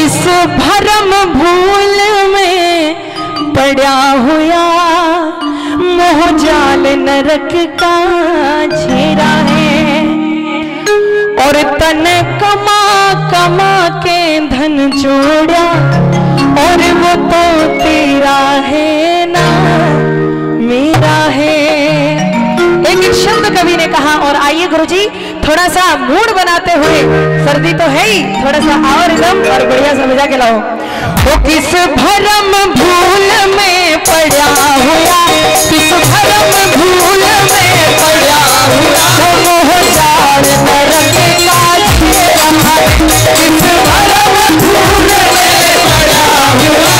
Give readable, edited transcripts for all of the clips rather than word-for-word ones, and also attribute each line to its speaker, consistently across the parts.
Speaker 1: किस भरम भूल में पड़ा हुआ मोह जाल नरक का घेरा है। और तन कमा कमा के धन जोड़ा और वो तो तेरा है ना मेरा है। एक शब्द कवि ने कहा। और आइए गुरुजी थोड़ा सा मूड बनाते हुए, सर्दी तो है ही, थोड़ा सा और एकदम और बढ़िया सा बजा के लाओ। वो किस भरम भूल में पड़ा हुआ, किस भरम भूल में पड़ा हुआ मोह जाल नरक का घेरा है। किस भरम भूल में पड़ा हुआ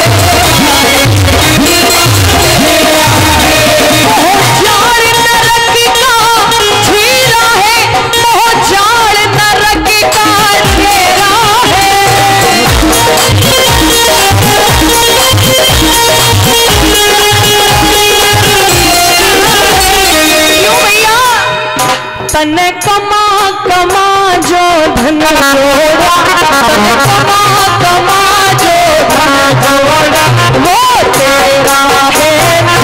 Speaker 1: तन कमा कमा जो धन जोड़ा, तन कमा कमा जो धन जोड़ा वो तेरा है ना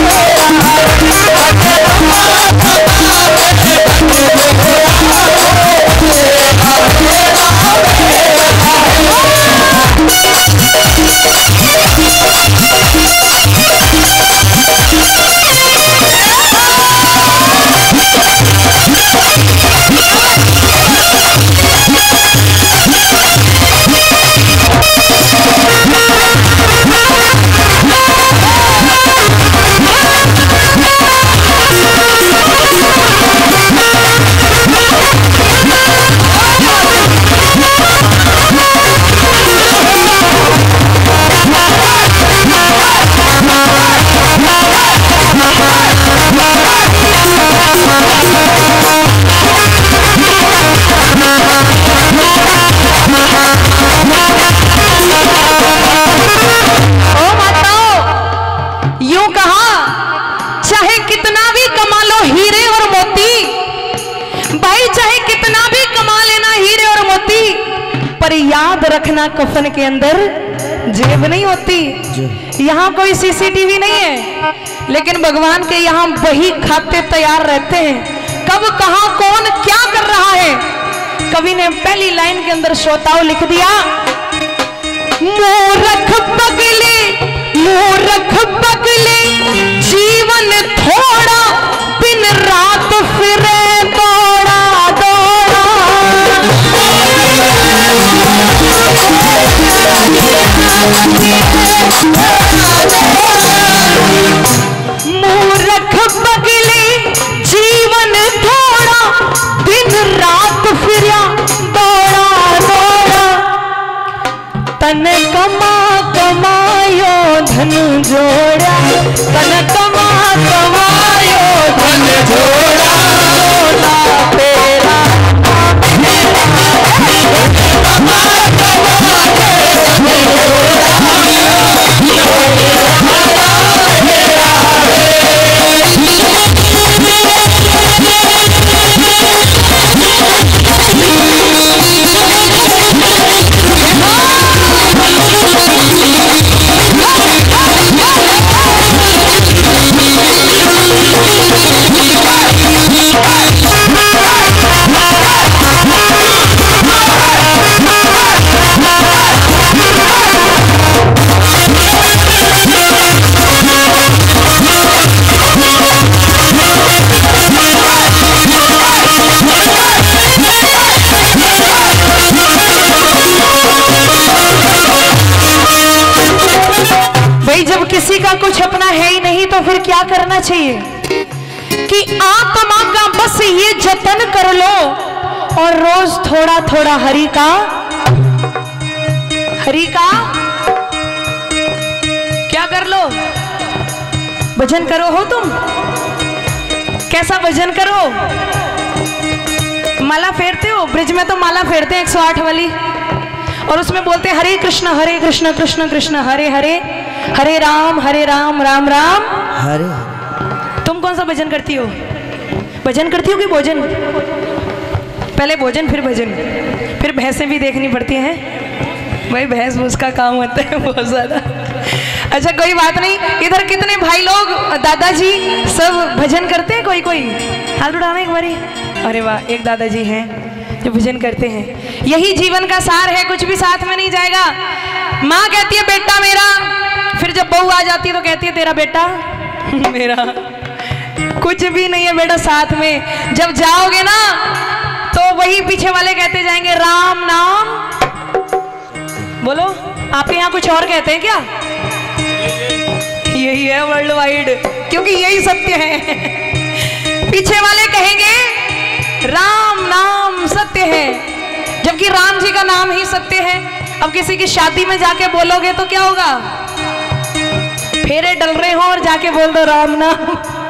Speaker 1: याद रखना कफन के अंदर जेब नहीं होती। यहाँ कोई सीसीटीवी नहीं है, लेकिन भगवान के यहाँ वही खाते तैयार रहते हैं, कब कहाँ कौन क्या कर रहा है। कवि ने पहली लाइन के अंदर श्रोताओं लिख दिया, मूर्ख पगले जीवन थोड़ा दिन रात फिरे दौड़ा दौड़ा। मूर्ख पगले जीवन थोड़ा दिन रात फिरा दौड़ा दौड़ा। तन कमा कमायो धन जोड़ा, तन कमा कमायो धन जोड़ा तेरा किसी का कुछ अपना है ही नहीं तो फिर क्या करना चाहिए कि आत्मा का बस ये जतन कर लो और रोज थोड़ा थोड़ा हरि का क्या कर लो, भजन करो। हो तुम कैसा भजन करो, माला फेरते हो, ब्रिज में तो माला फेरते हैं 108 वाली, और उसमें बोलते हैं हरे कृष्ण कृष्ण कृष्ण हरे हरे, हरे राम राम राम हरे। तुम कौन सा भजन करती हो? भजन करती हो कि भोजन? पहले भोजन फिर भजन, फिर भैंसें भी देखनी पड़ती हैं। भाई भैंस भूस का काम होता है बहुत ज्यादा। अच्छा कोई बात नहीं। इधर कितने भाई लोग दादाजी सब भजन करते हैं? कोई कोई हाथ उठाना एक बारी। अरे वाह, एक दादाजी हैं जो भजन करते हैं। यही जीवन का सार है, कुछ भी साथ में नहीं जाएगा। माँ कहती है बेटा मेरा, फिर जब बहू आ जाती है तो कहती है तेरा बेटा मेरा। कुछ भी नहीं है बेटा साथ में। जब जाओगे ना तो वही पीछे वाले कहते जाएंगे राम नाम। बोलो, आपके यहाँ कुछ और कहते हैं क्या? यही है वर्ल्ड वाइड, क्योंकि यही सत्य है। पीछे वाले कहेंगे राम नाम सत्य है, जबकि राम जी का नाम ही सत्य है। अब किसी की शादी में जाके बोलोगे तो क्या होगा? फेरे डल रहे हो और जाके बोल दो राम नाम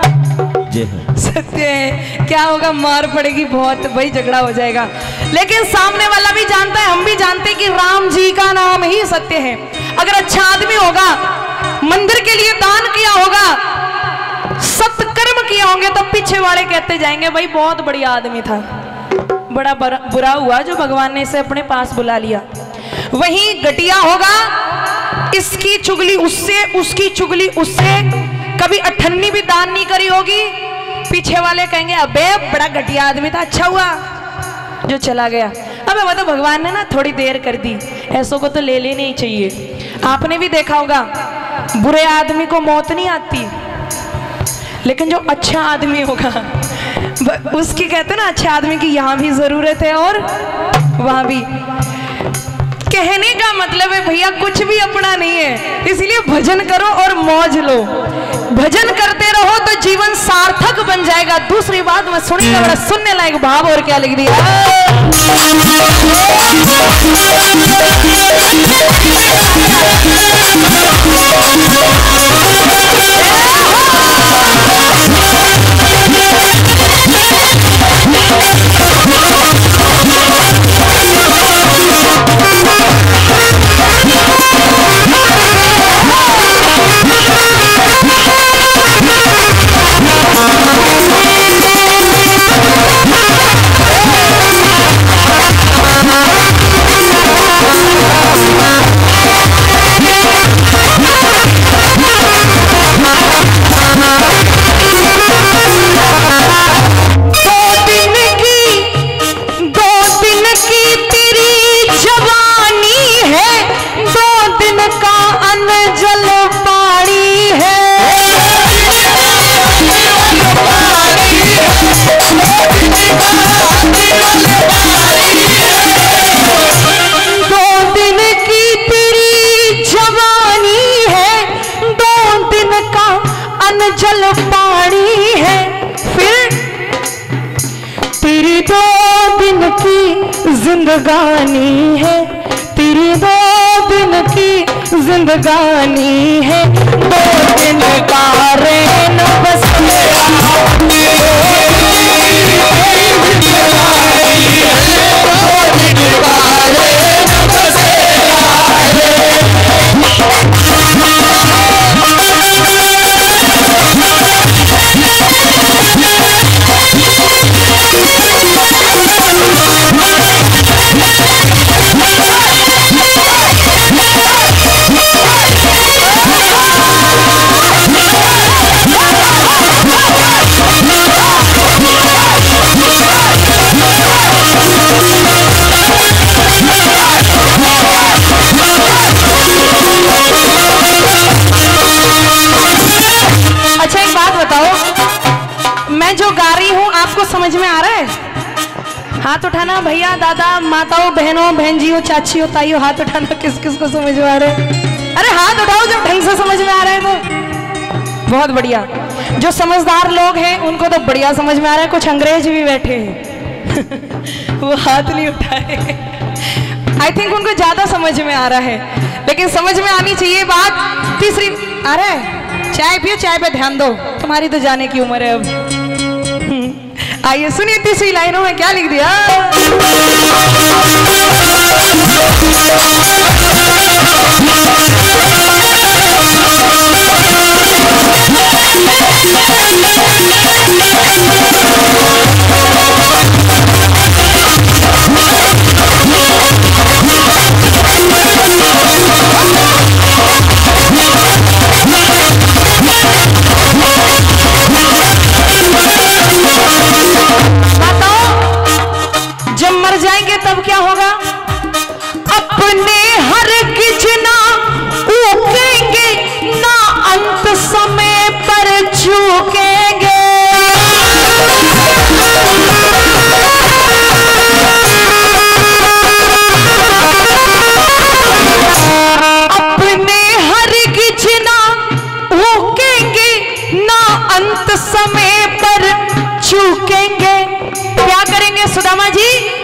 Speaker 1: सत्य है, क्या होगा? मार पड़ेगी बहुत, भाई झगड़ा हो जाएगा। लेकिन सामने वाला भी जानता है, हम भी जानते हैं कि राम जी का नाम ही सत्य है। अगर अच्छा आदमी होगा, मंदिर के लिए दान किया होगा, सत्कर्म किया होंगे, तो पीछे वाले कहते जाएंगे भाई बहुत बढ़िया आदमी था, बड़ा बुरा हुआ जो भगवान ने इसे अपने पास बुला लिया। वहीं घटिया होगा, इसकी चुगली उससे, उसकी चुगली उससे, कभी अठन्नी भी दान नहीं करी होगी, पीछे वाले कहेंगे अबे बड़ा घटिया आदमी था, अच्छा हुआ जो चला गया। अबे वो तो भगवान ने ना थोड़ी देर कर दी, ऐसों को तो ले लेनी ही चाहिए। आपने भी देखा होगा बुरे आदमी को मौत नहीं आती, लेकिन जो अच्छा आदमी होगा उसकी कहते ना अच्छे आदमी की यहाँ भी जरूरत है और वहां भी। कहने का मतलब है भैया कुछ भी अपना नहीं है, इसलिए भजन करो और मौज लो। भजन करते रहो तो जीवन सार्थक बन जाएगा। दूसरी बात मैं सुनिएगा, बड़ा सुनने लायक भाव और क्या लिख दिया। जल पानी है, फिर तेरी 2 दिन की जिंदगानी है, तेरी 2 दिन की जिंदगानी है, 2 दिन का रैन बसेरा, 2 दिन का रैन बसेरा। अच्छा एक बात बताओ, मैं जो गा रही हूँ आपको समझ में आ रहा है? हाथ उठाना भैया, दादा, माताओं, बहनों, बहनजियों, चाचियों, ताइयों, हाथ उठाना किस किस को समझ में आ रहा है? अरे हाथ उठाओ जब ढंग से समझ में आ रहा है तो। बहुत बढ़िया। जो समझदार लोग हैं उनको तो बढ़िया समझ में आ रहा है, कुछ अंग्रेज भी बैठे हैं वो हाथ नहीं उठाए। आई थिंक उनको ज्यादा समझ में आ रहा है, लेकिन समझ में आनी चाहिए बात। तीसरी, आ रहा है? चाय पियो, चाय पे ध्यान दो, तुम्हारी तो जाने की उम्र है अब। आइए सुनिए तीसरी लाइनों में क्या लिख दिया। मर जाएंगे तब क्या होगा? अपने हर किच ना ऊकेंगे, ना अंत समय पर चूकेंगे। अपने हर किच ना ऊकेंगे, ना अंत समय पर चूकेंगे। क्या करेंगे सुदामा जी?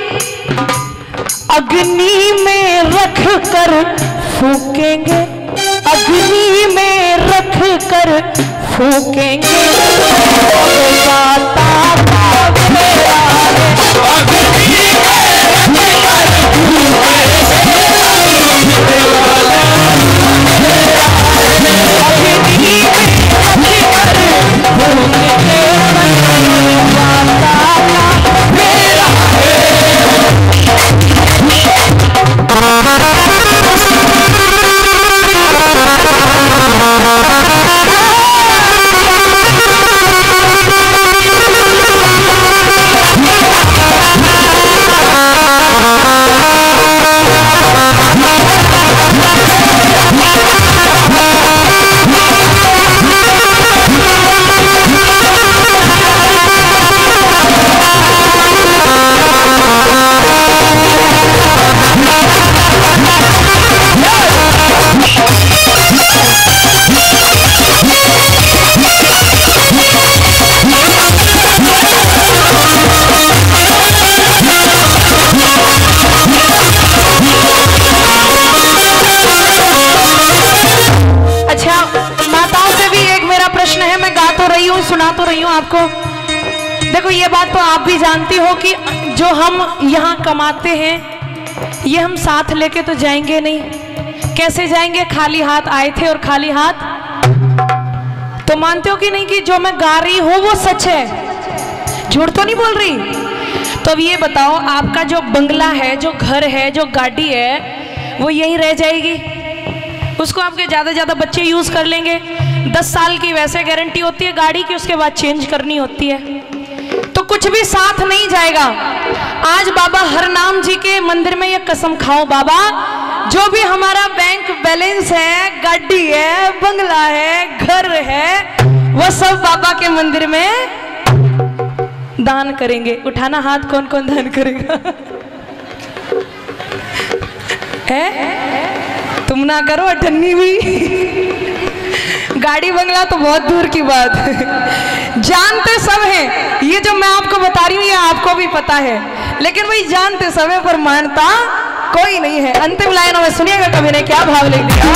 Speaker 1: अग्नि में रख कर फूकेंगे, अग्नि में रख कर फूकेंगे। सुना तो रही हूँ आपको। देखो ये बात तो आप भी जानती हो कि जो हम यहाँ कमाते हैं ये हम साथ लेके तो जाएंगे नहीं। कैसे जाएंगे? खाली हाथ आए थे और खाली हाथ। तो मानते हो कि नहीं कि जो मैं गा रही हूँ वो सच है, झूठ तो नहीं बोल रही? तो अब ये बताओ, आपका जो बंगला है, जो घर है, जो गाड़ी है, वो यहीं रह जाएगी? उसको आपके ज़्यादा ज़्यादा बच्चे यूज़ कर लेंगे। 10 साल की वैसे गारंटी होती है गाड़ी की, उसके बाद चेंज करनी होती है। तो कुछ भी साथ नहीं जाएगा। आज बाबा हरनाम जी के मंदिर में ये कसम खाओ, बाबा जो भी हमारा बैंक बैलेंस है, गाड़ी है, बंगला है, घर है, वो सब बाबा के मंदिर में दान करेंगे। उठाना हाथ, कौन कौन दान करेगा? है? तुम ना करो अठन्नी भी। गाड़ी बंगला तो बहुत दूर की बात। जानते सब हैं, ये जो मैं आपको बता रही हूँ ये आपको भी पता है, लेकिन वही जानते सब है पर मानता कोई नहीं है। अंतिम लाइनों में सुनिएगा कवि ने क्या भाव लिख दिया।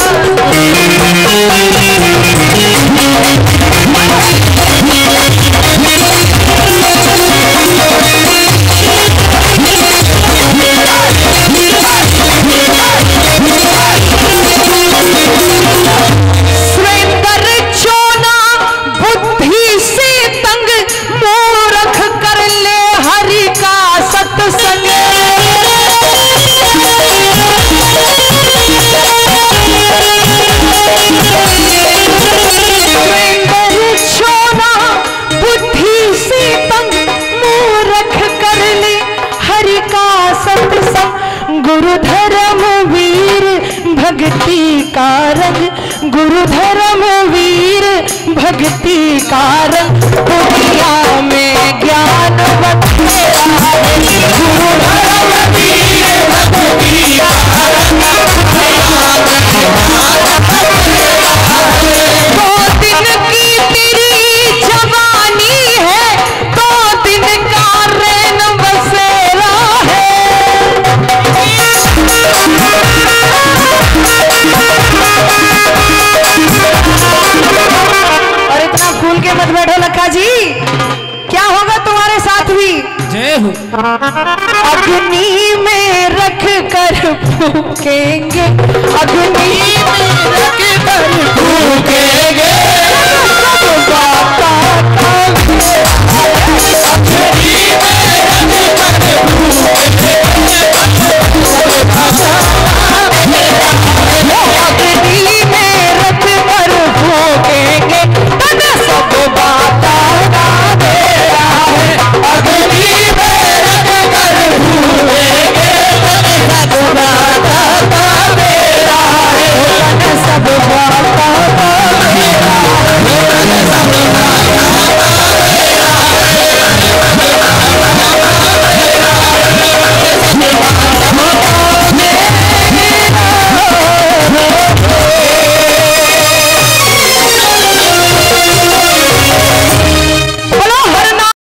Speaker 1: गुरु धर्म वीर भक्ति का रंग, गुरु धर्म वीर भक्ति का रंग, दुनिया में ज्ञान बखेरा है। गुरु धर्म वीर भक्ति का रंग, दो दिन की तेरी जवानी है, 2 दिन का रैन बसेरा है। और इतना फूल के मत बैठो लक्का जी, क्या होगा तुम्हारे साथ भी? जय हो। अग्नि में रख कर फूकेंगे, अग्नि में